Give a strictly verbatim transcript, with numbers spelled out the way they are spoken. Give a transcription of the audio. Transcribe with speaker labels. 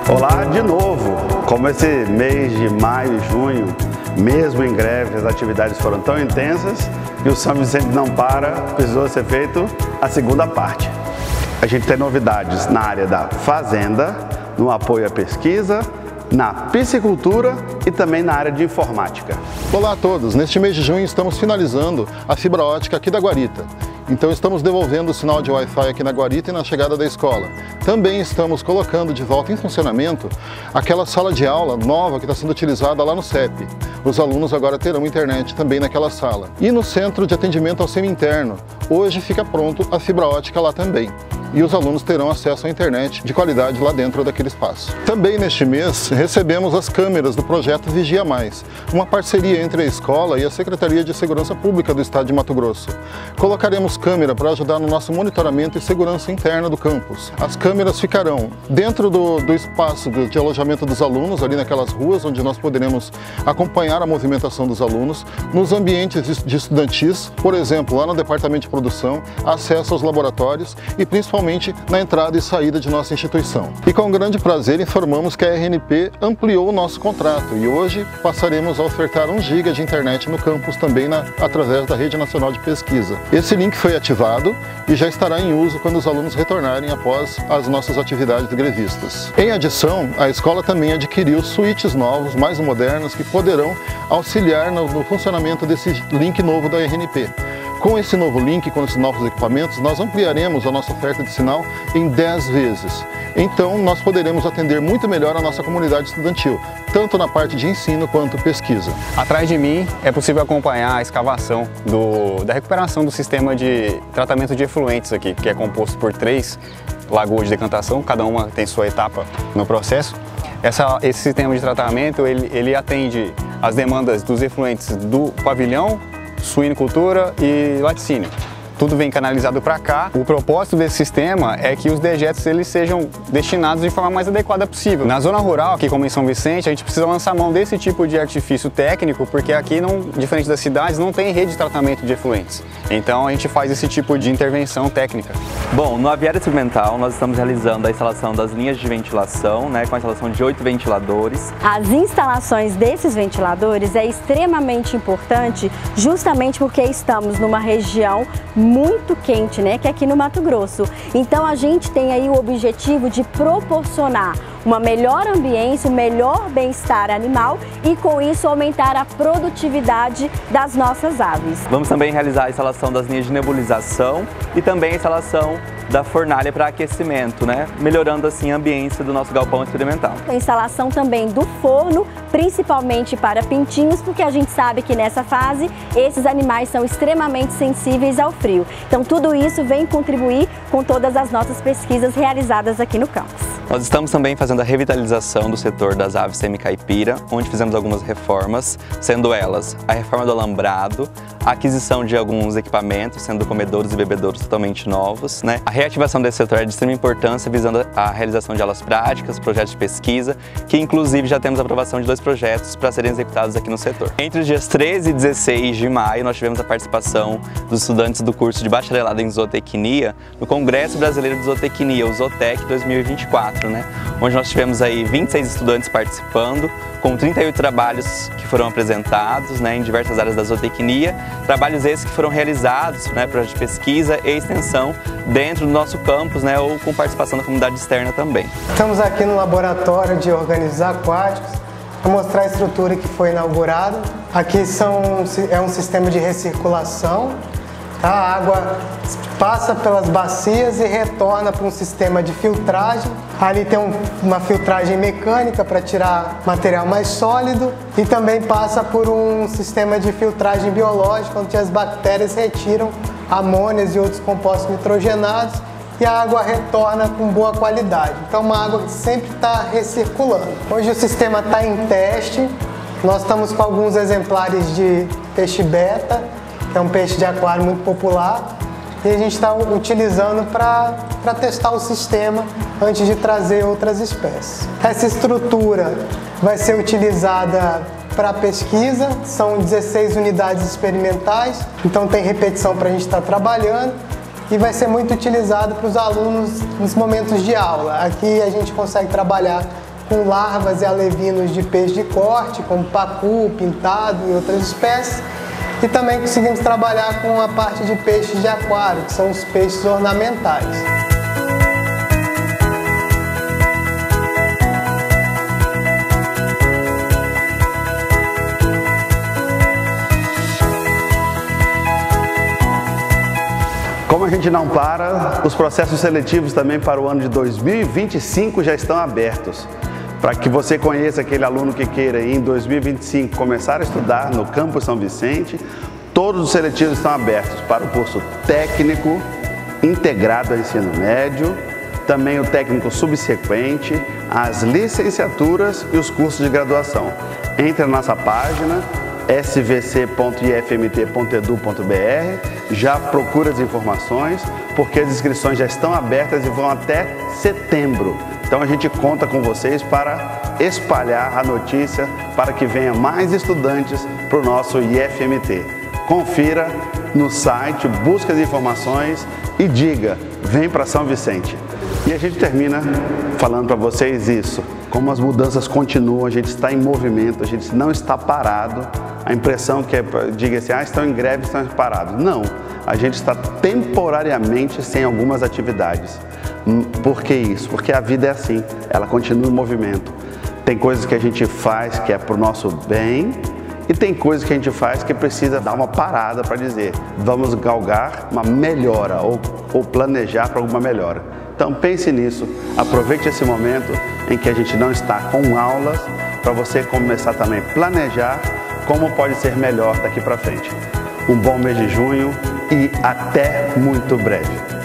Speaker 1: Olá de novo! Como esse mês de maio e junho, mesmo em greve, as atividades foram tão intensas que o São Vicente não para, precisou ser feito a segunda parte. A gente tem novidades na área da fazenda, no apoio à pesquisa, na piscicultura e também na área de informática.
Speaker 2: Olá a todos! Neste mês de junho estamos finalizando a fibra ótica aqui da Guarita. Então estamos devolvendo o sinal de Wi-Fi aqui na Guarita e na chegada da escola. Também estamos colocando de volta em funcionamento aquela sala de aula nova que está sendo utilizada lá no C E P. Os alunos agora terão internet também naquela sala. E no Centro de Atendimento ao Semi-Interno, hoje fica pronto a fibra ótica lá também. E os alunos terão acesso à internet de qualidade lá dentro daquele espaço. Também neste mês recebemos as câmeras do projeto Vigia Mais, uma parceria entre a escola e a Secretaria de Segurança Pública do Estado de Mato Grosso. Colocaremos câmera para ajudar no nosso monitoramento e segurança interna do campus. As câmeras ficarão dentro do, do espaço de, de alojamento dos alunos, ali naquelas ruas onde nós poderemos acompanhar a movimentação dos alunos, nos ambientes de, de estudantis, por exemplo, lá no departamento de produção, acesso aos laboratórios e principalmente na entrada e saída de nossa instituição. E com grande prazer informamos que a R N P ampliou o nosso contrato e hoje passaremos a ofertar um giga de internet no campus também na, através da Rede Nacional de Pesquisa. Esse link foi ativado e já estará em uso quando os alunos retornarem após as nossas atividades grevistas. Em adição, a escola também adquiriu suítes novos, mais modernos, que poderão auxiliar no, no funcionamento desse link novo da R N P. Com esse novo link, com esses novos equipamentos, nós ampliaremos a nossa oferta de sinal em dez vezes. Então, nós poderemos atender muito melhor a nossa comunidade estudantil, tanto na parte de ensino quanto pesquisa.
Speaker 3: Atrás de mim é possível acompanhar a escavação do, da recuperação do sistema de tratamento de efluentes aqui, que é composto por três lagoas de decantação, cada uma tem sua etapa no processo. Essa, esse sistema de tratamento ele, ele atende às demandas dos efluentes do pavilhão, suinocultura e laticínio. Tudo vem canalizado para cá. O propósito desse sistema é que os dejetos eles sejam destinados de forma mais adequada possível. Na zona rural, aqui como em São Vicente, a gente precisa lançar mão desse tipo de artifício técnico, porque aqui, não, diferente das cidades, não tem rede de tratamento de efluentes. Então a gente faz esse tipo de intervenção técnica.
Speaker 4: Bom, no aviário experimental nós estamos realizando a instalação das linhas de ventilação, né, com a instalação de oito ventiladores.
Speaker 5: As instalações desses ventiladores é extremamente importante justamente porque estamos numa região muito quente, né, que é aqui no Mato Grosso. Então a gente tem aí o objetivo de proporcionar uma melhor ambiência, um melhor bem-estar animal e com isso aumentar a produtividade das nossas aves.
Speaker 4: Vamos também realizar a instalação das linhas de nebulização e também a instalação da fornalha para aquecimento, né? Melhorando assim a ambiência do nosso galpão experimental.
Speaker 5: A instalação também do forno, principalmente para pintinhos, porque a gente sabe que nessa fase esses animais são extremamente sensíveis ao frio. Então tudo isso vem contribuir com todas as nossas pesquisas realizadas aqui no campus.
Speaker 4: Nós estamos também fazendo a revitalização do setor das aves semi-caipira, onde fizemos algumas reformas, sendo elas a reforma do alambrado, a aquisição de alguns equipamentos, sendo comedouros e bebedouros totalmente novos, né? A reativação desse setor é de extrema importância, visando a realização de aulas práticas, projetos de pesquisa, que inclusive já temos a aprovação de dois projetos para serem executados aqui no setor. Entre os dias treze e dezesseis de maio, nós tivemos a participação dos estudantes do curso de bacharelado em zootecnia no Congresso Brasileiro de Zootecnia, o Zootec dois mil e vinte e quatro, né? Onde nós tivemos aí vinte e seis estudantes participando, com trinta e oito trabalhos que foram apresentados, né, em diversas áreas da zootecnia, trabalhos esses que foram realizados, né, projetos de pesquisa e extensão dentro do nosso campus, né, ou com participação da comunidade externa também.
Speaker 6: Estamos aqui no laboratório de organismos aquáticos para mostrar a estrutura que foi inaugurada. Aqui são, é um sistema de recirculação. A água passa pelas bacias e retorna para um sistema de filtragem. Ali tem um, uma filtragem mecânica para tirar material mais sólido e também passa por um sistema de filtragem biológica, onde as bactérias retiram amônias e outros compostos nitrogenados e a água retorna com boa qualidade. Então uma água que sempre está recirculando. Hoje o sistema está em teste, nós estamos com alguns exemplares de peixe beta, que é um peixe de aquário muito popular, e a gente está utilizando para testar o sistema antes de trazer outras espécies. Essa estrutura vai ser utilizada para pesquisa, são dezesseis unidades experimentais, então tem repetição para a gente estar trabalhando e vai ser muito utilizado para os alunos nos momentos de aula. Aqui a gente consegue trabalhar com larvas e alevinos de peixe de corte, como pacu, pintado e outras espécies. E também conseguimos trabalhar com a parte de peixes de aquário, que são os peixes ornamentais.
Speaker 1: Como a gente não para, os processos seletivos também para o ano de dois mil e vinte e cinco já estão abertos. Para que você conheça aquele aluno que queira em dois mil e vinte e cinco começar a estudar no Campus São Vicente, todos os seletivos estão abertos para o curso técnico integrado ao ensino médio, também o técnico subsequente, as licenciaturas e os cursos de graduação. Entre na nossa página s v c ponto i f m t ponto e d u ponto b r, já procura as informações, porque as inscrições já estão abertas e vão até setembro. Então a gente conta com vocês para espalhar a notícia para que venha mais estudantes para o nosso I F M T. Confira no site, busque as informações e diga, vem para São Vicente. E a gente termina falando para vocês isso, como as mudanças continuam, a gente está em movimento, a gente não está parado. A impressão que é, diga assim, ah, estão em greve, estão parados. Não, a gente está temporariamente sem algumas atividades. Por que isso? Porque a vida é assim, ela continua em movimento. Tem coisas que a gente faz que é para o nosso bem e tem coisas que a gente faz que precisa dar uma parada para dizer, vamos galgar uma melhora ou, ou planejar para alguma melhora. Então pense nisso, aproveite esse momento em que a gente não está com aulas para você começar também a planejar como pode ser melhor daqui para frente. Um bom mês de junho e até muito breve.